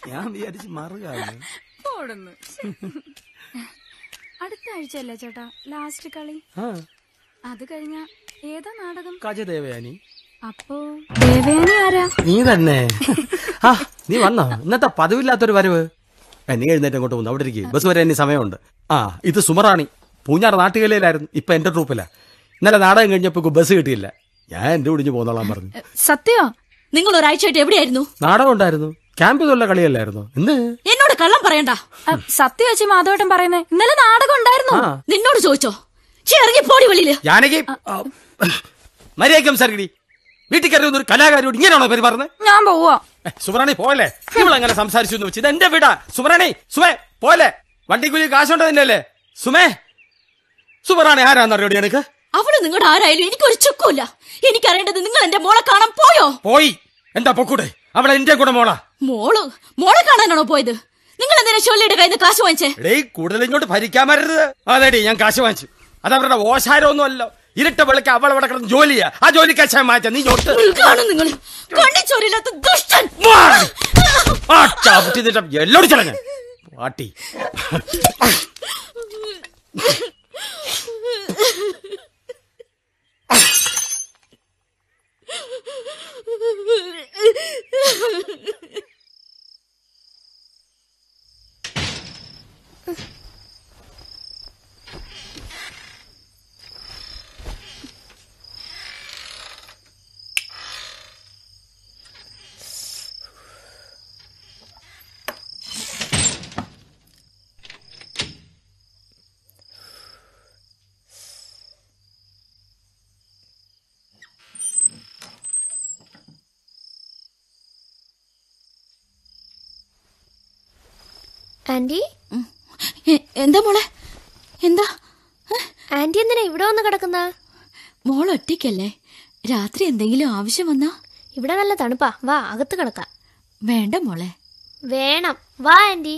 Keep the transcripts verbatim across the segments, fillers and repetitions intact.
ഞാൻ വിചാരിച്ച് മറുകാണ്. അടുത്ത ആഴ്ച അല്ലേ ചേട്ടാ ലാസ്റ്റ് കളി? അത് കഴിഞ്ഞ ഏതാ നാടകം? ദേവയാനി. അപ്പോ ദേവയാനി ആരാ? നീ തന്നെ. ആ നീ വന്നോ? ഇന്നത്തെ പതിവില്ലാത്തൊരു വരവ്. നീ എഴുന്നേറ്റ് അങ്ങോട്ട് വന്നു. അവിടെ ഇരിക്കും, ബസ് വരെ ഇനി സമയമുണ്ട്. ആ ഇത് സുമറാണി, പൂഞ്ഞാറ് നാട്ടുകലയിലായിരുന്നു, ഇപ്പൊ എന്റെ ട്രൂപ്പിലാ. ഇന്നലെ നാടകം കഴിഞ്ഞപ്പോ ബസ് കിട്ടിയില്ല, ഞാൻ എന്റെ ഒടിഞ്ഞു പോന്നോളാൻ പറഞ്ഞു. സത്യോ? നിങ്ങൾ ഒരാഴ്ചയായിട്ട് എവിടെയായിരുന്നു? നാടകം ഉണ്ടായിരുന്നു, ക്യാമ്പിൽ ഉള്ള കളിയല്ലായിരുന്നു. ഇന്ന് എന്നോട് കള്ളം പറയണ്ട. സത്യം വെച്ച് മാധവട്ടം പറയുന്നേ, ഇന്നലെ നാടകം ഉണ്ടായിരുന്നു. നിന്നോട് ചോദിച്ചോ? ഇറങ്ങി പോടി വെളിയില്. ജാനകി മര്യാദ സംസാരിക്കടി. വീട്ടിൽ കയറിയൊന്നും ഒരു കലാകാരിയോട് ഇങ്ങനെയാണോ പെരുമാറുന്നത്? ഞാൻ പോവാ. സുമറാണി പോലെ ഇവളെങ്ങനെ സംസാരിച്ചു എന്ന് വെച്ച് ഇത് എന്റെ വീടാ. സുമറാണി സുമേ പോലെ വണ്ടിക്കൂലി കാശുണ്ടോ തന്നെയല്ലേ? സുമേ സുമറാണി ആരാന്നറിയോടി എനിക്ക്? അവള് നിങ്ങളുടെ ആരായാലും എനിക്കൊരു ചുക്കുമില്ല. എനിക്കറിയേണ്ടത് നിങ്ങൾ എന്റെ മോളെ കാണാൻ പോയോ? പോയി. എന്താ പൊക്കൂടെ? അവളെ എന്റെ കൂടെ മോളാ. മോള് മോളെ കാണാനാണോ പോയത്? നിങ്ങൾ എന്തിനാ ഷോലിയുടെ കയ്യിൽ നിന്ന് കാശ് വാങ്ങിച്ചേ? എടേ കൂടുതൽ ഇങ്ങോട്ട് ഭരിക്കാൻ വരരുത്. അതേടി ഞാൻ കാശ് വാങ്ങിച്ചു. അതവരുടെ ഓശാരമൊന്നും അല്ലോ. ഇരട്ട വിളിക്ക അവളവിടെ കിടന്ന് ജോലിയാ. ആ ജോലി കാശ് മാറ്റാ. നീ നിങ്ങൾ കണ്ണിച്ചോരില്ലാത്ത ദുഷ്ടൻ. എല്ലോട് ചടങ്ങ പാട്ടി. ആന്റി, എന്താ മോളെ? എന്താ ആന്റി എന്തിനാ ഇവിടെ വന്ന് കിടക്കുന്ന? മോൾ ഒറ്റയ്ക്കല്ലേ? രാത്രി എന്തെങ്കിലും ആവശ്യം വന്നാ? ഇവിടെ നല്ല തണുപ്പാ, വാ അകത്ത് കിടക്കാം. വേണ്ട മോളെ. വേണം, വാ ആന്റി.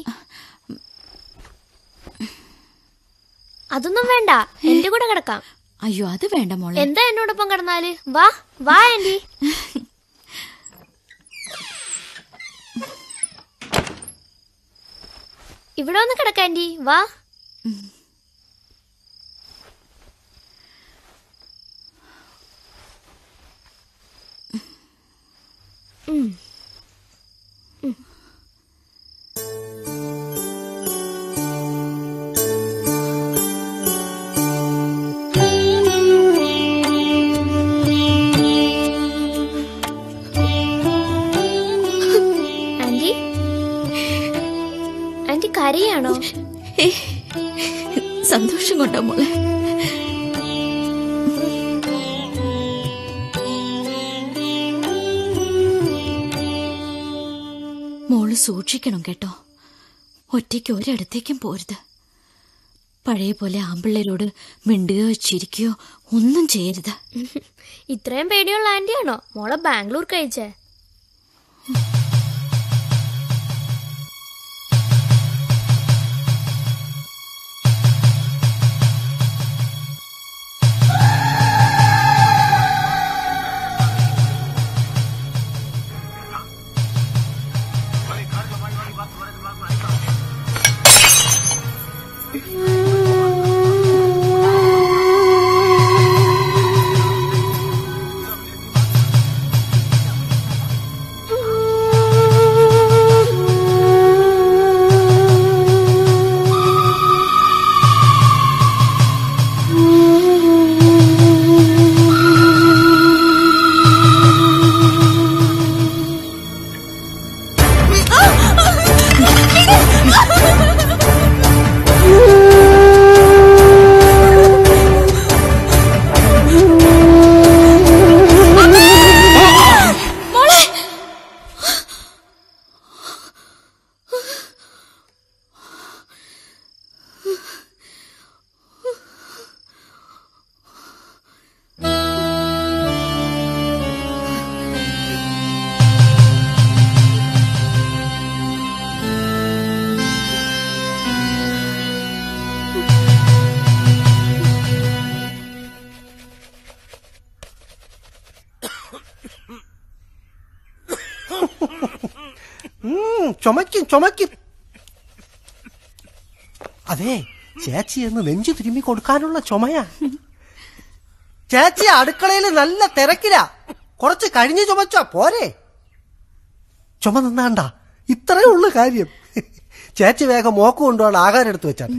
അതൊന്നും വേണ്ട, എന്റെ കൂടെ കിടക്കാം. അയ്യോ അത് വേണ്ട മോളെ. എന്താ എന്നോടൊപ്പം കിടന്നാല്? വാ വാ ആന്റി. ഇവിടെ വന്ന് കിടക്ക ആന്റി, വാ. ആന്റി, ആന്റി കരയാണോ? സന്തോഷം കൊണ്ടോ മോളെ? മോള് സൂക്ഷിക്കണം കേട്ടോ. ഒറ്റയ്ക്ക് ഒരിടത്തേക്കും പോരുത്. പഴയ പോലെ ആമ്പിള്ളേരോട് മിണ്ടുകയോ ചിരിക്കുകയോ ഒന്നും ചെയ്യരുത്. ഇത്രയും പേടിയുള്ള ആന്റിയാണോ മോളെ ബാംഗ്ലൂർ കഴിച്ചേ? ചുമക്കും ചുമക്കും. അതെ, ചേച്ചി എന്ന് നെഞ്ചു തിരുമ്മി കൊടുക്കാനുള്ള ചുമയാ. ചേച്ചി അടുക്കളയിൽ നല്ല തിരക്കിലാ, കുറച്ച് കഴിഞ്ഞ് ചുമച്ചാ പോരെ. ചുമ നിന്നാണ്ട, ഇത്രേ ഉള്ളു കാര്യം. ചേച്ചി വേഗം മോക്ക് കൊണ്ടുപോകാൻ ആഹാരം എടുത്തു വെച്ചാട്ടെ.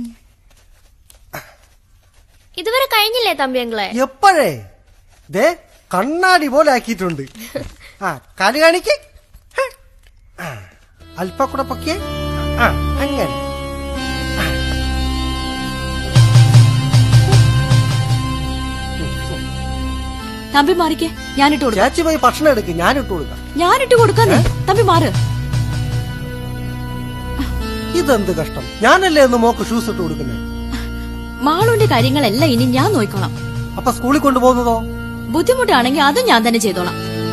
ഇതുവരെ കഴിഞ്ഞില്ലേ തമ്പിയങ്ങളെ? എപ്പോഴേ ദേ കണ്ണാടി പോലെ ആക്കിയിട്ടുണ്ട്. ആ കാല് കാണിക്ക്, അല്പ കൂടെ പൊക്കിയേ. ആ അങ്ങനെ. തമ്പി മാറിക്കേ, ഞാനിട്ട് കൊടുക്കാം. ചേച്ചി പോയി ഭക്ഷണം എടുക്ക്, ഞാനിട്ട് കൊടുക്കാം. ഞാനിട്ട് കൊടുക്കാന്നേ, തമ്പി മാറ്. ഇതെന്ത് കഷ്ടം, ഞാനല്ലേ ഒന്ന് മോക്ക് ഷൂസ് ഇട്ട് കൊടുക്കുന്നേ. മാളുവിന്റെ കാര്യങ്ങളെല്ലാം ഇനി ഞാൻ നോക്കിക്കോളാം. അപ്പൊ സ്കൂളിൽ കൊണ്ടുപോകുന്നതോ? ബുദ്ധിമുട്ടാണെങ്കിൽ അതും ഞാൻ തന്നെ ചെയ്തോളാം.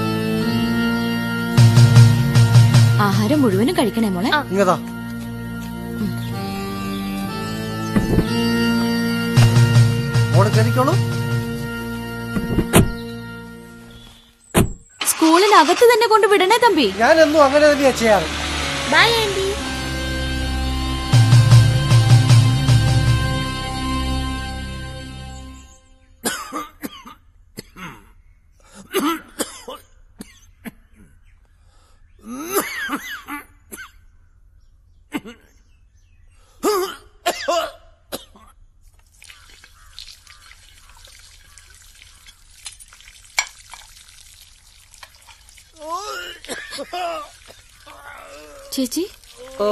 ആഹാരം മുഴുവനും കഴിക്കണേ മോളെ. ഇങ്ങതാ. മോള് കഴിക്കോളൂ. സ്കൂളിനകത്ത് തന്നെ കൊണ്ട് വിടണേ തമ്പി. ഞാനെന്നും അങ്ങനെ തന്നെയാ ചെയ്യാറ്. Bye aunty. ചേച്ചി, ഓ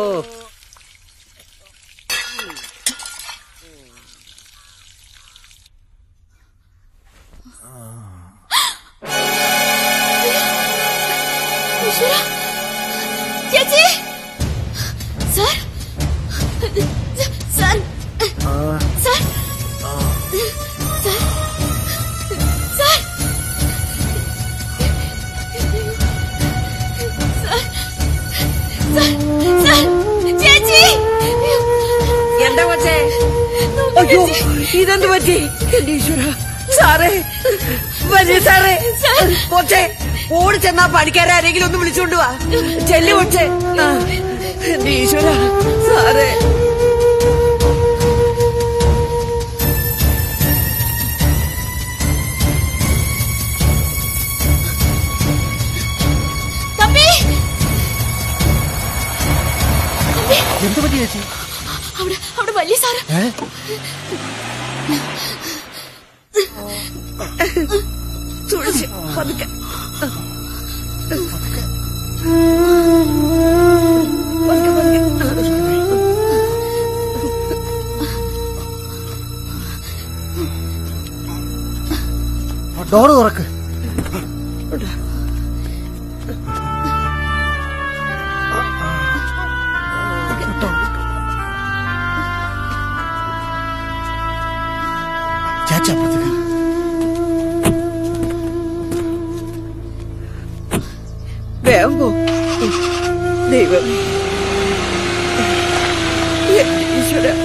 ചേച്ചി, സാർ സാർ സാർ ചേച്ചി, എന്താ കൊച്ചേ? അയ്യോ, ഇതെന്ത് പറ്റി? എന്റെ ഈശ്വര, സാറേ വലിയ സാറേ, കൊച്ചേ ഓടി ചെന്നാ പണിക്കാരെ ആരെങ്കിലും ഒന്ന് വിളിച്ചോണ്ട് വാ. ചെല്ലു കൊച്ചേ. എന്റെ ഈശ്വര, സാറേ. എന്ത് പറ്റി ചേച്ചി? അവിടെ അവിടെ വലിയ സാറ്. തുളസി പതുക്കെ. ഡോറ് തുറക്ക്. വേഗം പോ. ദൈവം, ഈശ്വര.